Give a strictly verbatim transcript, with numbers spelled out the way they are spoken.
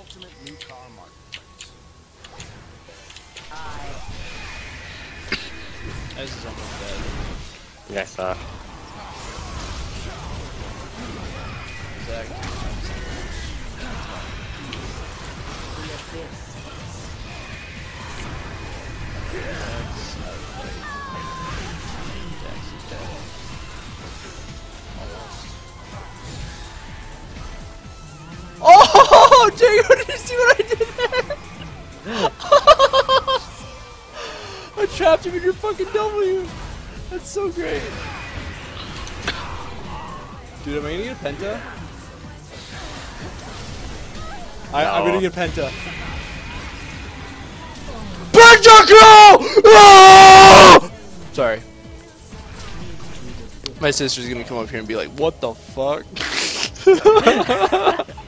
ultimate new car marketplace. This is almost dead. Yeah, I saw. Zach. Oh, Jay, did you see what I did there? I trapped him in your fucking W. That's so great. Dude, am I gonna get a penta? I, No. I'm gonna get penta. Pentakill! Ah! Sorry. My sister's gonna come up here and be like, what the fuck?